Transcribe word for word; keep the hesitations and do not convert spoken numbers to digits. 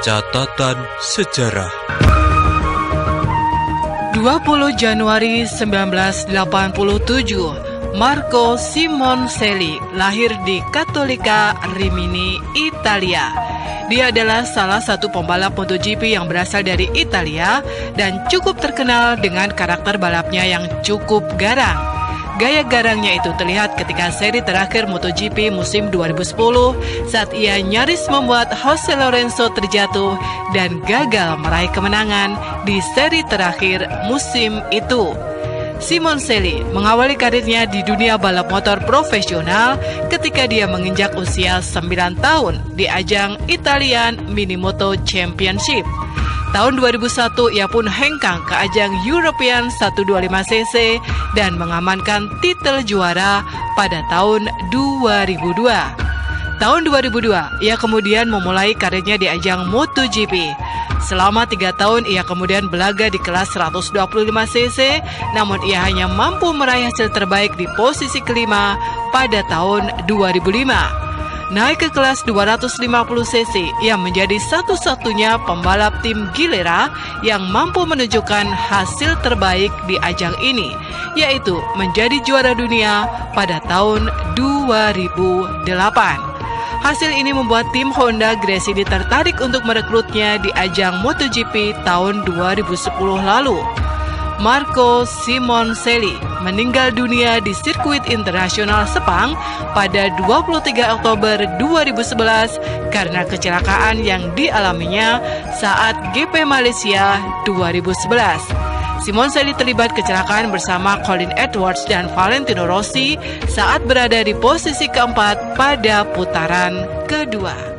Catatan Sejarah. dua puluh Januari seribu sembilan ratus delapan puluh tujuh, Marco Simoncelli lahir di Cattolica Rimini, Italia. Dia adalah salah satu pembalap MotoGP yang berasal dari Italia dan cukup terkenal dengan karakter balapnya yang cukup garang. Gaya garangnya itu terlihat ketika seri terakhir MotoGP musim dua ribu sepuluh saat ia nyaris membuat Jose Lorenzo terjatuh dan gagal meraih kemenangan di seri terakhir musim itu. Simoncelli mengawali karirnya di dunia balap motor profesional ketika dia menginjak usia sembilan tahun di ajang Italian Minimoto Championship. Tahun dua ribu satu ia pun hengkang ke ajang European seratus dua puluh lima cc dan mengamankan titel juara pada tahun dua ribu dua. Tahun dua ribu dua ia kemudian memulai karirnya di ajang MotoGP. Selama tiga tahun ia kemudian belaga di kelas seratus dua puluh lima cc, namun ia hanya mampu meraih hasil terbaik di posisi kelima pada tahun dua ribu lima. Naik ke kelas dua ratus lima puluh cc, ia menjadi satu-satunya pembalap tim Gilera yang mampu menunjukkan hasil terbaik di ajang ini, yaitu menjadi juara dunia pada tahun dua ribu delapan. Hasil ini membuat tim Honda Gresini tertarik untuk merekrutnya di ajang MotoGP tahun dua ribu sepuluh lalu. Marco Simoncelli meninggal dunia di sirkuit internasional Sepang pada dua puluh tiga Oktober dua ribu sebelas karena kecelakaan yang dialaminya saat G P Malaysia dua ribu sebelas. Simoncelli terlibat kecelakaan bersama Colin Edwards dan Valentino Rossi saat berada di posisi keempat pada putaran kedua.